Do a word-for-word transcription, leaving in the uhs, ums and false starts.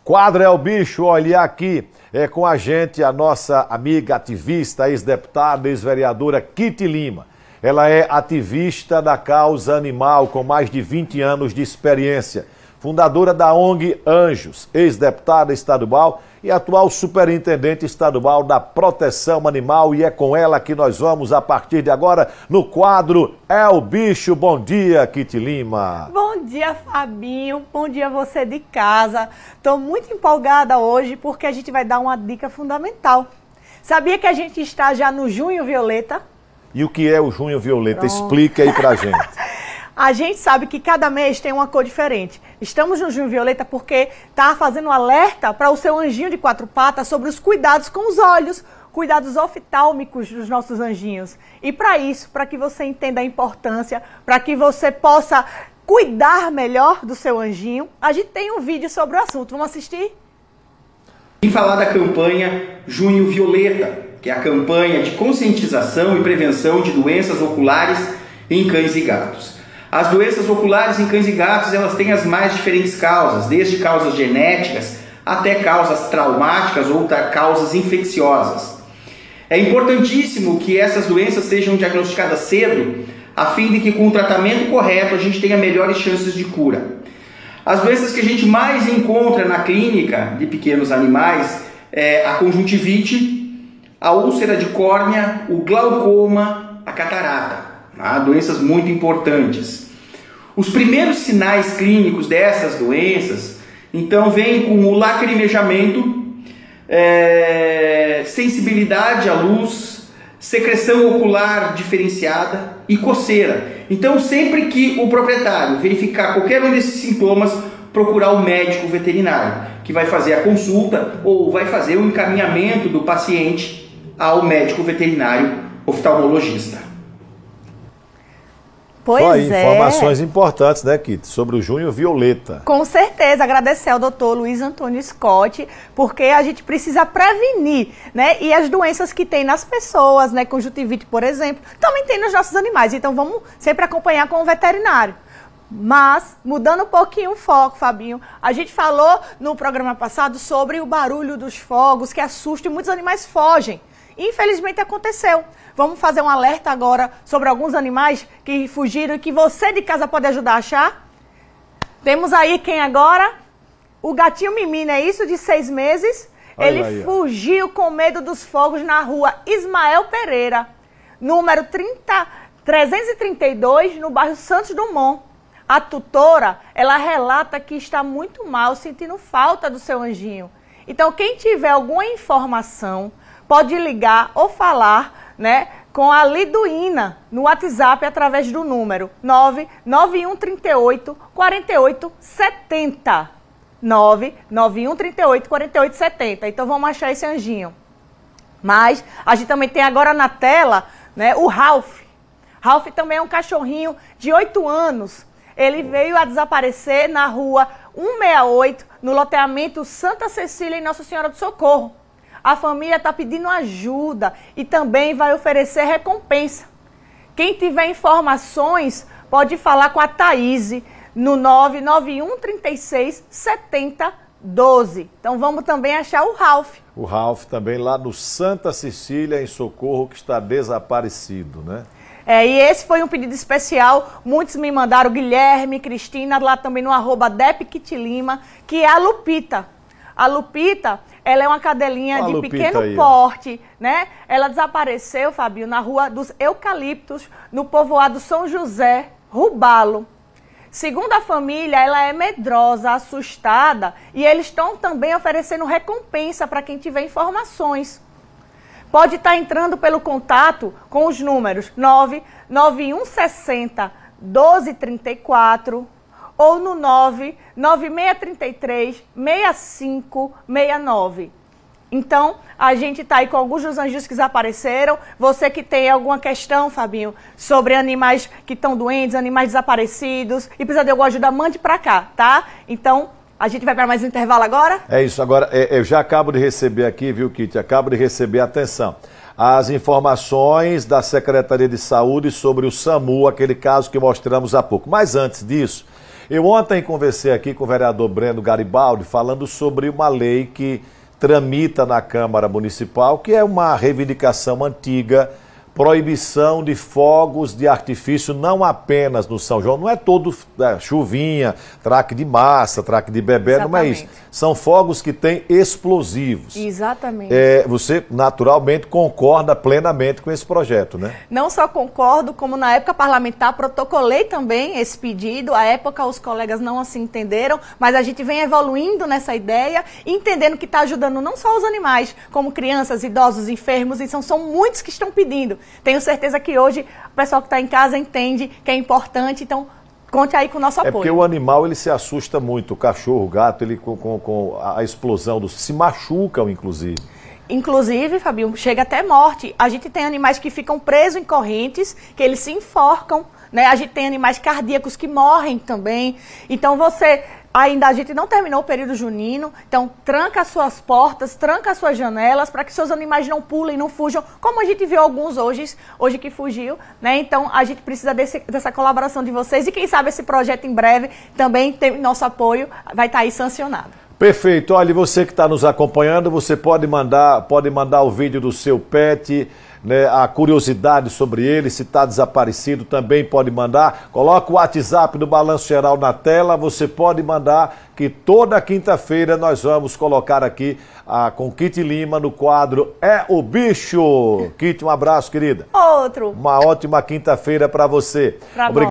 Quadro é o bicho, olha aqui, é com a gente a nossa amiga ativista, ex-deputada, ex-vereadora Kitty Lima. Ela é ativista da causa animal com mais de vinte anos de experiência. Fundadora da O N G Anjos, ex-deputada estadual e atual superintendente estadual da proteção animal. E é com ela que nós vamos, a partir de agora, no quadro É o Bicho. Bom dia, Kitty Lima. Bom dia, Fabinho. Bom dia você de casa. Estou muito empolgada hoje porque a gente vai dar uma dica fundamental. Sabia que a gente está já no Junho Violeta? E o que é o Junho Violeta? Pronto. Explica aí pra gente. A gente sabe que cada mês tem uma cor diferente. Estamos no Junho Violeta porque está fazendo um alerta para o seu anjinho de quatro patas sobre os cuidados com os olhos, cuidados oftálmicos dos nossos anjinhos. E para isso, para que você entenda a importância, para que você possa cuidar melhor do seu anjinho, a gente tem um vídeo sobre o assunto. Vamos assistir? E falar da campanha Junho Violeta, que é a campanha de conscientização e prevenção de doenças oculares em cães e gatos. As doenças oculares em cães e gatos, elas têm as mais diferentes causas, desde causas genéticas até causas traumáticas ou causas infecciosas. É importantíssimo que essas doenças sejam diagnosticadas cedo, a fim de que com o tratamento correto a gente tenha melhores chances de cura. As doenças que a gente mais encontra na clínica de pequenos animais é a conjuntivite, a úlcera de córnea, o glaucoma, a catarata. Tá? Doenças muito importantes. Os primeiros sinais clínicos dessas doenças, então, vêm com o lacrimejamento, é, sensibilidade à luz, secreção ocular diferenciada e coceira. Então, sempre que o proprietário verificar qualquer um desses sintomas, procurar o médico veterinário, que vai fazer a consulta ou vai fazer o encaminhamento do paciente ao médico veterinário oftalmologista. Pois Só aí, é. informações importantes, né, Kitty, sobre o Junho Violeta. Com certeza, agradecer ao doutor Luiz Antônio Scott, porque a gente precisa prevenir, né? E as doenças que tem nas pessoas, né? Conjuntivite, por exemplo, também tem nos nossos animais. Então vamos sempre acompanhar com o veterinário. Mas, mudando um pouquinho o foco, Fabinho, a gente falou no programa passado sobre o barulho dos fogos que assusta e muitos animais fogem. Infelizmente aconteceu. Vamos fazer um alerta agora sobre alguns animais que fugiram e que você de casa pode ajudar a achar? Temos aí quem agora? O gatinho Mimi, não é isso? De seis meses. Olha Ele aí, fugiu com medo dos fogos na rua Ismael Pereira, número trinta, trezentos e trinta e dois, no bairro Santos Dumont. A tutora, ela relata que está muito mal, sentindo falta do seu anjinho. Então, quem tiver alguma informação, pode ligar ou falar, né, com a Liduína no WhatsApp através do número nove nove um três oito, quatro oito sete zero. nove nove um três oito, quatro oito sete zero. Então vamos achar esse anjinho. Mas a gente também tem agora na tela, né, o Ralph. Ralph também é um cachorrinho de oito anos. Ele veio a desaparecer na rua cento e sessenta e oito, no loteamento Santa Cecília em Nossa Senhora do Socorro. A família está pedindo ajuda e também vai oferecer recompensa. Quem tiver informações pode falar com a Thaís no nove nove um três seis, sete zero um dois. Então vamos também achar o Ralph. O Ralph também lá no Santa Cecília, em Socorro, que está desaparecido, né? É, e esse foi um pedido especial, muitos me mandaram, Guilherme, Cristina, lá também no arroba depkitlima, que é a Lupita. A Lupita, ela é uma cadelinha de pequeno porte, né? Ela desapareceu, Fabinho, na rua dos Eucaliptos, no povoado São José, Rubalo. Segundo a família, ela é medrosa, assustada, e eles estão também oferecendo recompensa para quem tiver informações. Pode estar entrando pelo contato com os números nove nove um seis zero, um dois três quatro ou no nove nove seis três três, seis cinco seis nove. Então, a gente está aí com alguns dos anjos que desapareceram. Você que tem alguma questão, Fabinho, sobre animais que estão doentes, animais desaparecidos, e precisa de alguma ajuda, mande para cá, tá? Então, a gente vai para mais um intervalo agora? É isso, agora é, eu já acabo de receber aqui, viu, Kitty? Acabo de receber, atenção, as informações da Secretaria de Saúde sobre o SAMU, aquele caso que mostramos há pouco. Mas antes disso, Eu ontem conversei aqui com o vereador Breno Garibaldi falando sobre uma lei que tramita na Câmara Municipal, que é uma reivindicação antiga, proibição de fogos de artifício, não apenas no São João, não é todo é, chuvinha, traque de massa, traque de bebê, Exatamente. Não é isso. São fogos que têm explosivos. Exatamente. É, você, naturalmente, concorda plenamente com esse projeto, né? Não só concordo, como na época parlamentar protocolei também esse pedido. À época os colegas não assim entenderam, mas a gente vem evoluindo nessa ideia, entendendo que está ajudando não só os animais, como crianças, idosos, enfermos, e são, são muitos que estão pedindo. Tenho certeza que hoje o pessoal que está em casa entende que é importante, então conte aí com o nosso apoio. É porque o animal ele se assusta muito, o cachorro, o gato, ele com, com, com a explosão, dos, se machucam inclusive. Inclusive, Fabinho, chega até morte. A gente tem animais que ficam presos em correntes, que eles se enforcam, né? A gente tem animais cardíacos que morrem também. Então você... Ainda a gente não terminou o período junino, então tranca as suas portas, tranca as suas janelas para que seus animais não pulem, não fujam, como a gente viu alguns hoje, hoje que fugiu, né? Então a gente precisa desse, dessa colaboração de vocês e quem sabe esse projeto em breve também tem nosso apoio, vai estar aí sancionado. Perfeito. Olha, você que está nos acompanhando, você pode mandar, pode mandar o vídeo do seu pet, né, a curiosidade sobre ele, se está desaparecido também pode mandar. Coloca o WhatsApp do Balanço Geral na tela, você pode mandar, que toda quinta-feira nós vamos colocar aqui a, com Kitty Lima no quadro É o Bicho. Kitty, um abraço, querida. Outro. Uma ótima quinta-feira para você. Pra